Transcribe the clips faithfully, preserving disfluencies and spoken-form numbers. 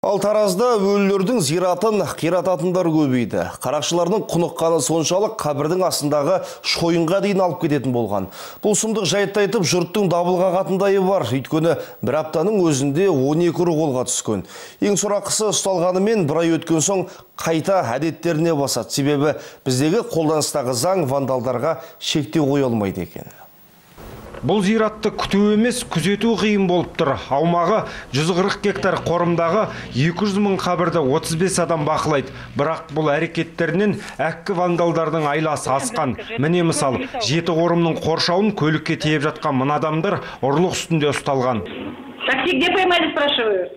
Ал Таразда өлілердің зиратын қирататындар көбейді. Қарақшылардың құныққаны соншалық қабірдің астындағы шойынға дейін алып кететін болған. Бұл сұмдық жайтты айтып, жұрттың дабыл қағатындайы бар. Өйткені бір аптаның өзінде он екі ұры қолға түскен. Ең сорақысы ұсталғанымен бір ай өткен соң қайта әдеттеріне басады. Себебі біздегі қолданыстағы заң вандалдарға шектеу қоя алмайды екен. Бұл зиратты күту емес, күзету қиын болып тұр. Аумағы жүз қырық гектар қорымдағы екі жүз мың қабірді отыз бес адам бақылайды. Бірақ бұл әрекеттерінен әккі вандалдардың айласы асқан. Міне мысал, жеті қорымның қоршауын көлікке тиеп жатқан мына адамдар ұрлық үстінде ұсталған. Такси где поймали, спрашиваю?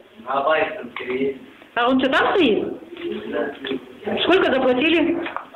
А он что, там стоит? Сколько заплатили?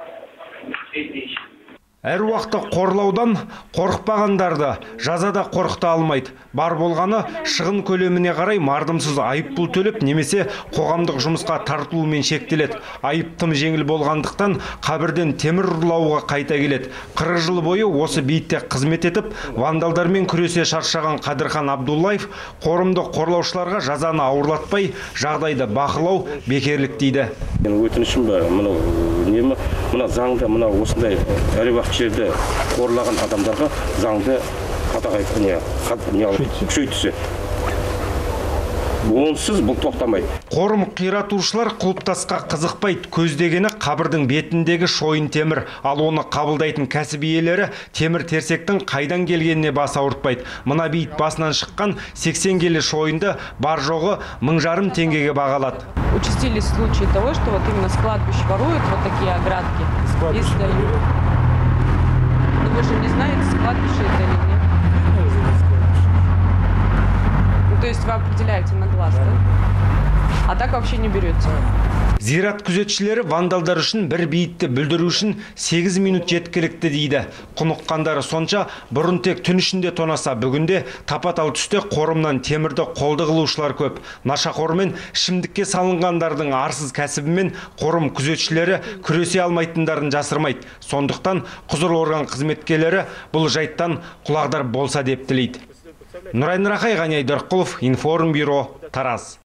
Әр уақытта қорлаудан қорықпағандарды жазада қорқыта алмайды. Бар болғаны шығын көлеміне қарай мардымсыз айыппұл төлеп немесе қоғамдық жұмысқа тартылумен шектеледі. Айып тым жеңіл болғандықтан қабірден темір ұрлауға қайта келеді. қырық жыл бойы осы бейітте қызмет етіп, вандалдармен күресе шаршаған Қадырхан Абдуллаев қорымды қорлаушыларға жазаны ауырлатпай, жағдайды бақылау бекерлік дейді. Өтінішім бар, мына мына заңда мына осындай әруақ жерді қорлаған адамдарға заңды күшейтсе. Онсыз бұл тоқтамайды. Қорым қиратушылар құлыптасқа қызықпайды. Көздегені қабірдің бетіндегі шойын темір. Ал оны қабылдайтын кәсіп иелері темір терсектің қайдан келгеніне бас ауыртпайды. Мына бейіт басынан шыққан сексен келі шойынды бар жоғы мың жарым теңгеге бағалады. Участились случаи того, что вот именно с кладбищ воруют вот такие оградки и сдают. Но вы же не знаете, с кладбища это или нет? То есть вы определяете на глаз, да? А так вообще не берете. Зират күзетшілері вандалдар үшін бір бейітті бүлдіру үшін сегіз минут жеткілікті дейді. Құныққандары сонша бұрын тек түн ішінде тонаса, бүгінде тапатал түсте қорымнан темірді қолды қылушылар көп. Нашақормен ішімдікке салынғандардың арсыз кәсібімен қорым күзетшілері күресе алмайтындарын жасырмайды. Сондықтан құзырлы орган қызметкерлері бұл жайттан құлағдар болса деп тілейді. Нұрайын Рахай, Ғани Айдарқұлов, Информбюро, Тараз.